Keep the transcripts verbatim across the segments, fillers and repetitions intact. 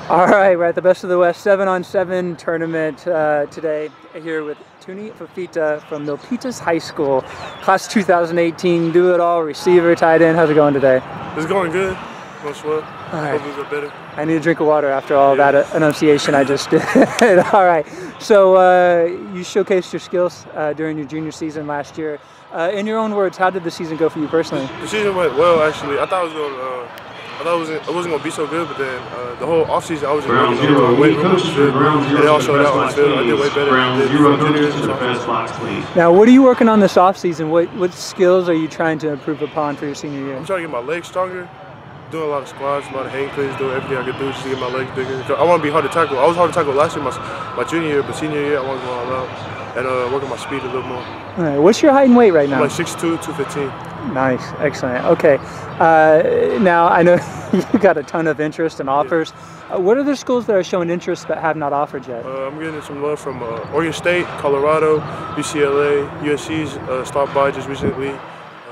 All right, we're at the Best of the West seven on seven tournament uh, today here with Tuni Fifita from Milpitas High School, class two thousand eighteen, do it all, receiver, tight end. How's it going today? It's going good. Going swell. All right. Hope we get better. I need a drink of water after all yeah. that enunciation I just did. All right, so uh, you showcased your skills uh, during your junior season last year. Uh, in your own words, how did the season go for you personally? The season went well, actually. I thought it was going. Uh, I thought it wasn't, it wasn't going to be so good, but then uh, the whole offseason I was just Ground working zero, on weight room, ground zero, and they all showed out on the field. I did way better ground than zero, juniors to and the fast sophomores. box, please. Now, what are you working on this offseason? What, what skills are you trying to improve upon for your senior year? I'm trying to get my legs stronger, doing a lot of squats, a lot of hang cleans, doing everything I could do just to get my legs bigger. I want to be hard to tackle. I was hard to tackle last year, my, my junior year, but senior year I want to go all out and uh, work on my speed a little more. All right, what's your height and weight right now? I'm like six two, two fifteen. Nice, excellent. Okay, uh, now I know you got a ton of interest and offers. Yeah. Uh, what are the schools that are showing interest but have not offered yet? Uh, I'm getting some love from uh, Oregon State, Colorado, U C L A, U S C's uh, stopped by just recently, uh,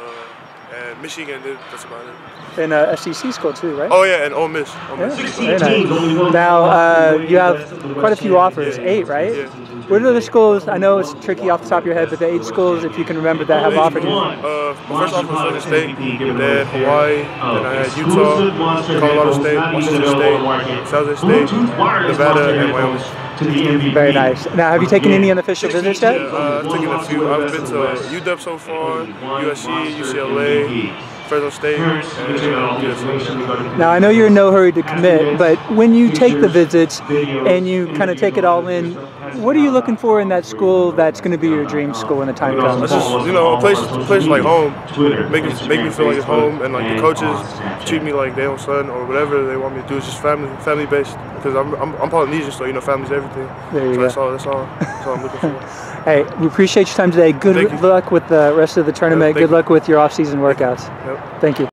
and Michigan. That's about it. And uh, S E C school too, right? Oh yeah, and Ole Miss. Ole Yeah, Miss. very nice. Now uh, you have quite a few offers, yeah. eight, right? Yeah. What are the schools? I know it's tricky off the top of your head, but the eight schools, if you can remember, that have offered you. Uh, my first offer was Oregon State, then Hawaii, then I had Utah, Colorado State, Washington State, San Jose State, Nevada, and Wyoming. Very nice. Now, have you taken any unofficial visits yet? Yeah, uh, I've taken a few. I've been to uh, U W so far, U S C, U C L A, Fresno State, and uh, U S C. Now, I know you're in no hurry to commit, but when you take the visits and you kind of take it all in, what are you looking for in that school that's going to be your dream school when the time comes? It's just, you know, a place, a place like home, make it, make me feel like it's home, and like the coaches treat me like their own son or whatever they want me to do. It's just family, family based. Because I'm, I'm, I'm Polynesian, so you know, family's everything. There you so go. that's all, that's all, that's all I'm looking for. Hey, we appreciate your time today. Good Thank you. luck with the rest of the tournament. Yep, Good you. luck with your off-season workouts. Yep. Thank you.